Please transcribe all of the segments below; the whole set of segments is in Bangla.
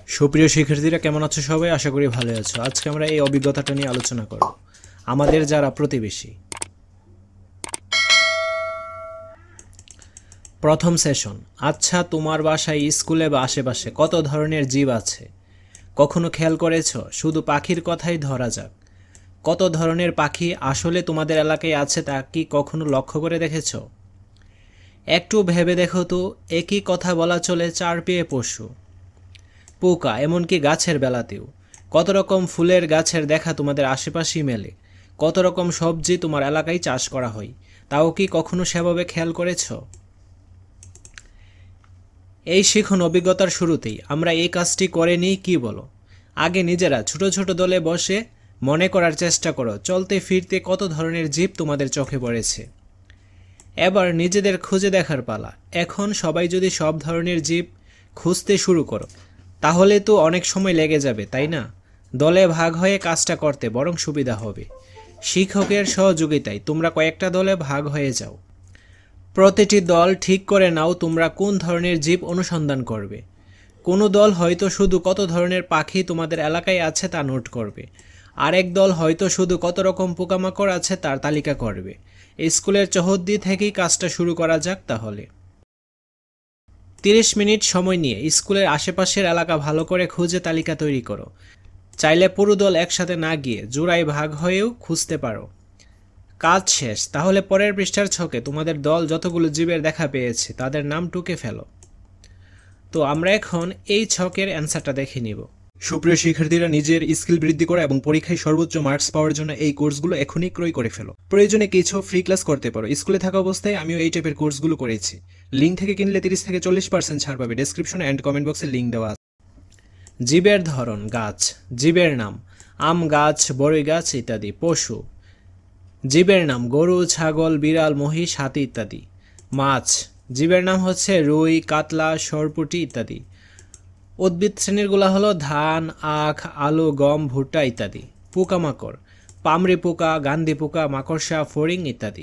সুপ্রিয় শিক্ষার্থীরা কেমন আছো সবাই? আশা করি ভালো আছো। আজকে আমরা এই অভিজ্ঞতাটা নিয়ে আলোচনা করব। আমাদের যারা প্রতিবেশী। প্রথম সেশন। আচ্ছা, তোমার বাসায়, স্কুলে বা আশেপাশে কত ধরনের জীব আছে? কখনো খেয়াল করেছো? শুধু পাখির কথাই ধরা যাক, কত ধরনের পাখি আসলে তোমাদের এলাকায় আছে তা কি কখনো লক্ষ্য করে দেখেছো? একটু ভেবে দেখো তো, একই কথা বলা চলে চার পেয়ে পশু, পোকা, এমনকি গাছের বেলাতেও। কত রকম ফুলের গাছের দেখা তোমাদের আশেপাশেই মেলে। কত রকম সবজি তোমার এলাকায় চাষ করা হয়, তাও কি কখনো সেভাবে খেয়াল করেছ? এই শিখন অভিজ্ঞতার শুরুতেই আমরা এই কাজটি করে নিই, কি বলো? আগে নিজেরা ছোট ছোট দলে বসে মনে করার চেষ্টা করো, চলতে ফিরতে কত ধরনের জীব তোমাদের চোখে পড়েছে। এবার নিজেদের খুঁজে দেখার পালা। এখন সবাই যদি সব ধরনের জীব খুঁজতে শুরু করো, তাহলে তো অনেক সময় লেগে যাবে, তাই না? দলে ভাগ হয়ে কাজটা করতে বরং সুবিধা হবে। শিক্ষকের সহযোগিতায় তোমরা কয়েকটা দলে ভাগ হয়ে যাও। প্রতিটি দল ঠিক করে নাও তোমরা কোন ধরনের জীব অনুসন্ধান করবে। কোনো দল হয়তো শুধু কত ধরনের পাখি তোমাদের এলাকায় আছে তা নোট করবে, আরেক দল হয়তো শুধু কত রকম পোকামাকড় আছে তার তালিকা করবে। স্কুলের চৌহদ্দি থেকেই কাজটা শুরু করা যাক তাহলে। 30 মিনিট সময় নিয়ে স্কুলের আশেপাশের এলাকা ভালো করে খুঁজে তালিকা তৈরি করো। চাইলে পুরো দল একসাথে না গিয়ে জোড়ায় ভাগ হয়েও খুঁজতে পারো। কাজ শেষ। তাহলে পরের পৃষ্ঠার ছকে তোমাদের দল যতগুলো জীবের দেখা পেয়েছে তাদের নাম টুকে ফেলো। তো আমরা এখন এই ছকের অ্যান্সারটা দেখে নিব। সুপ্রিয় শিক্ষার্থীরা, নিজের স্কিল বৃদ্ধি করা এবং পরীক্ষায় সর্বোচ্চ মার্কস পাওয়ার জন্য এই কোর্সগুলো এখনই ক্রয় করে ফেলো। প্রয়োজনে কিছু ফ্রি ক্লাস করতে পারো। স্কুলে থাকা অবস্থায় আমিও এই টাইপের কোর্সগুলো করেছি। লিঙ্ক থেকে কিনলে 30 থেকে 40% ছাড় পাবে। ডেসক্রিপশন অ্যান্ড কমেন্ট বক্সে লিঙ্ক দেওয়া আছে। জীবের ধরন গাছ, জীবের নাম আম গাছ, বড়ই গাছ ইত্যাদি। পশু, জীবের নাম গরু, ছাগল, বিড়াল, মহিষ, হাতি ইত্যাদি। মাছ, জীবের নাম হচ্ছে রুই, কাতলা, সরপুঁটি ইত্যাদি। উদ্ভিদ শ্রেণীরগুলো হলো ধান, আখ, আলু, গম, ভুট্টা ইত্যাদি। পোকামাকড়, পামরি পোকা, গান্ধী পোকা, মাকড়সা, ফড়িং ইত্যাদি।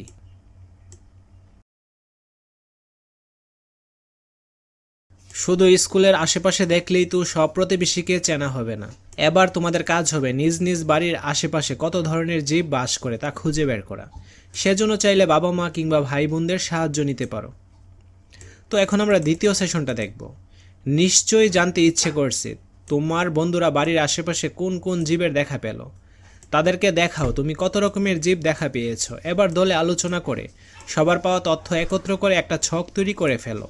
শুধু স্কুলের আশেপাশে দেখলেই তো সব প্রতিবেশীকে চেনা হবে না। এবার তোমাদের কাজ হবে নিজ নিজ বাড়ির আশেপাশে কত ধরনের জীব বাস করে তা খুঁজে বের করা। সেজন্য চাইলে বাবা মা কিংবা ভাই বোনদের সাহায্য নিতে পারো। তো এখন আমরা দ্বিতীয় সেশনটা দেখব। নিশ্চয়ই জানতে ইচ্ছে করছে তোমার বন্ধুরা বাড়ির আশেপাশে কোন কোন জীবের দেখা পেল। তাদেরকে দেখাও তুমি কত রকমের জীব দেখা পেয়েছো। এবার দলে আলোচনা করে সবার পাওয়া তথ্য একত্র করে একটা ছক তৈরি করে ফেলো।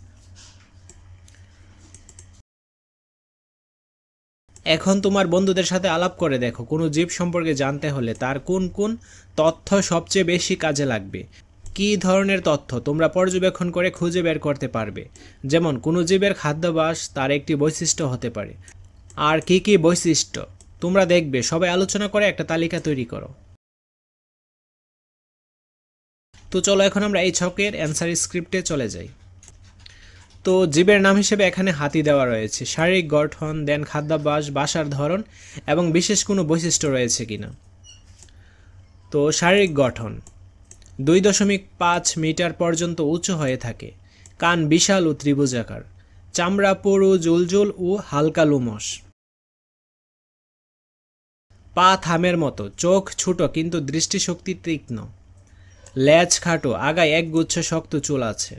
এখন তোমার বন্ধুদের সাথে আলাপ করে দেখো কোনো জীব সম্পর্কে জানতে হলে তার কোন কোন তথ্য সবচেয়ে বেশি কাজে লাগবে। কী ধরনের তথ্য তোমরা পর্যবেক্ষণ করে খুঁজে বের করতে পারবে। যেমন কোনো জীবের খাদ্যাভ্যাস তার একটি বৈশিষ্ট্য হতে পারে। আর কি কি বৈশিষ্ট্য তোমরা দেখবে সবাই আলোচনা করে একটা তালিকা তৈরি করো। তো চলো এখন আমরা এই ছকের অ্যান্সার স্ক্রিপ্টে চলে যাই। তো জীবের নাম হিসেবে এখানে হাতি দেওয়া রয়েছে। শারীরিক গঠন, দেন খাদ্যাভ্যাস, বাসার ধরন এবং বিশেষ কোনো বৈশিষ্ট্য রয়েছে কিনা। তো শারীরিক গঠন 2.5 মিটার পর্যন্ত উঁচু হয়ে থাকে। কান বিশাল ও ত্রিভুজাকার। চামড়া পুরু, জুলজুল ও হালকা লোমশ। পা থামের মতো। চোখ ছোট কিন্তু দৃষ্টিশক্তি তীক্ষ্ণ। লেজ খাটো, আগায় একগুচ্ছ শক্ত চুল আছে।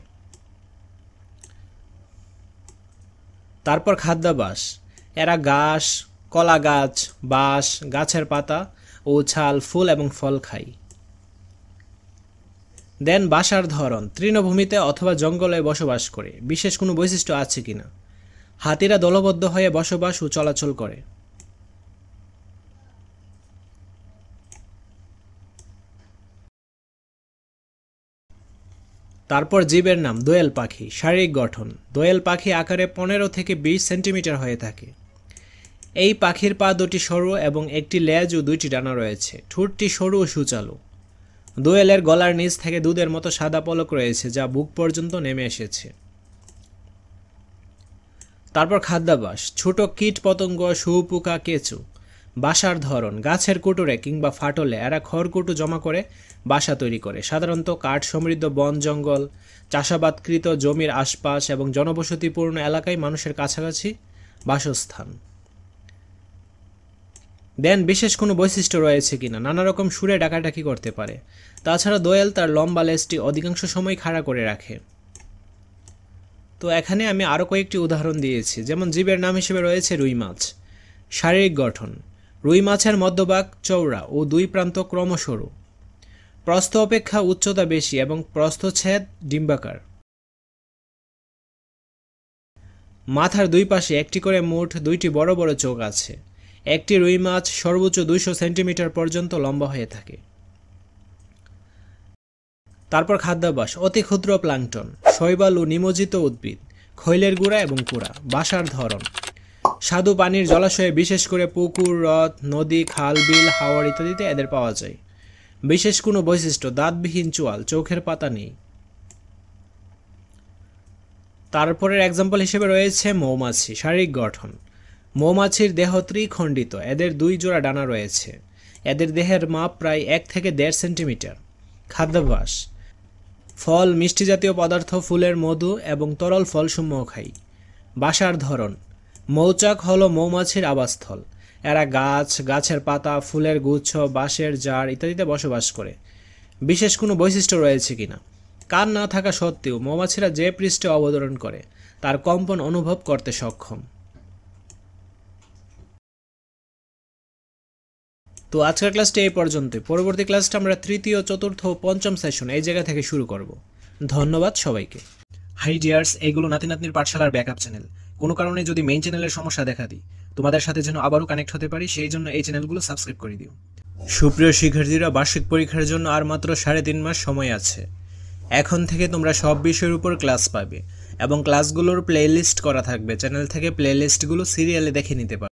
তারপর খাদ্যাভ্যাস, এরা ঘাস, কলা গাছ, বাঁশ, গাছের পাতা ও ছাল, ফুল এবং ফল খায়। দেন বাসার ধরন, তৃণভূমিতে অথবা জঙ্গলে বসবাস করে। বিশেষ কোনো বৈশিষ্ট্য আছে কিনা। হাতিরা দলবদ্ধ হয়ে বসবাস ও চলাচল করে। তারপর জীবের নাম দোয়েল পাখি। শারীরিক গঠন, দোয়েল পাখি আকারে 15 থেকে 20 সেন্টিমিটার হয়ে থাকে। এই পাখির পা দুটি সরু এবং একটি লেজ ও 2টি ডানা রয়েছে। ঠোঁটটি সরু ও সুচালু। দোয়েলের গলার নিচ থেকে দুধের মতো সাদা পলক রয়েছে যা বুক পর্যন্ত নেমে এসেছে। তারপর খাদ্যাভ্যাস, ছোট কীট পতঙ্গ, শুঁয়োপোকা, কেঁচো। বাসার ধরন, গাছের কুটুরে কিংবা ফাটলে এরা খড়কুটো জমা করে বাসা তৈরি করে। সাধারণত কাঠ সমৃদ্ধ বন জঙ্গল, চাষাবাদকৃত জমির আশপাশ এবং জনবসতিপূর্ণ এলাকায় মানুষের কাছাকাছি বাসস্থান। দেন বিশেষ কোনো বৈশিষ্ট্য রয়েছে কিনা, নানা রকম সুরে ডাকাডাকি করতে পারে। তাছাড়া দোয়েল তার লম্বা লেজটি অধিকাংশ সময় খাড়া করে রাখে। তো এখানে আমি আরও কয়েকটি উদাহরণ দিয়েছি, যেমন জীবের নাম হিসেবে রয়েছে রুই মাছ। শারীরিক গঠন, রুই মাছের মধ্যভাগ চওড়া ও দুই প্রান্ত ক্রমসরু। প্রস্থ অপেক্ষা উচ্চতা বেশি এবং প্রস্থচ্ছেদ ডিম্বাকার। মাথার দুই পাশে একটি করে মোট 2টি বড় বড় চোখ আছে। একটি রুই মাছ সর্বোচ্চ 200 সেন্টিমিটার পর্যন্ত লম্বা হয়ে থাকে। তারপর খাদ্যাভ্যাস, অতি ক্ষুদ্র প্লাঙ্কটন, শৈবাল ও নিমজ্জিত উদ্ভিদ, খৈলের গুঁড়া এবং কুড়া। বাসার ধরন, স্বাদু পানির জলাশয়ে, বিশেষ করে পুকুর, হ্রদ, নদী, খাল, বিল, হাওর ইত্যাদিতে এদের পাওয়া যায়। বিশেষ কোনো বৈশিষ্ট্য, দাঁতবিহীন চোয়াল, চোখের পাতা নেই। তারপরের এক্সাম্পল হিসেবে রয়েছে মৌমাছি। শারীরিক গঠন, মৌমাছির দেহ ত্রিখণ্ডিত, এদের 2 জোড়া ডানা রয়েছে। এদের দেহের মাপ প্রায় 1 থেকে 1.5 সেন্টিমিটার। খাদ্যাভ্যাস, ফল, মিষ্টি জাতীয় পদার্থ, ফুলের মধু এবং তরল ফলসমূহ খায়। বাসার ধরন, মৌচাক হলো মৌমাছির আবাসস্থল। এরা গাছ, গাছের পাতা, ফুলের গুচ্ছ, বাঁশের জার ইত্যাদিতে বসবাস করে। বিশেষ কোনো বৈশিষ্ট্য রয়েছে কিনা, কান না থাকা সত্ত্বেও মৌমাছিরা যে পৃষ্ঠে অবতরণ করে তার কম্পন অনুভব করতে সক্ষম। তো আজকের ক্লাসটা এই পর্যন্তই। পরবর্তী ক্লাসটা আমরা 3য়, 4র্থ ও 5ম সেশন এই জায়গা থেকে শুরু করব। ধন্যবাদ সবাইকে। হাই ডিয়ার্স, এইগুলো নাতি নাতনির পাঠশালার ব্যাকআপ চ্যানেল। কোনো কারণে যদি মেইন চ্যানেলের সমস্যা দেখা দিই, তোমাদের সাথে যেন আবারও কানেক্ট হতে পারি, সেই জন্য এই চ্যানেলগুলো সাবস্ক্রাইব করে দিও। সুপ্রিয় শিক্ষার্থীরা, বার্ষিক পরীক্ষার জন্য আর মাত্র 3.5 মাস সময় আছে। এখন থেকে তোমরা সব বিষয়ের উপর ক্লাস পাবে এবং ক্লাসগুলোর প্লেলিস্ট করা থাকবে। চ্যানেল থেকে প্লেলিস্টগুলো সিরিয়ালে দেখে নিতে পারবে।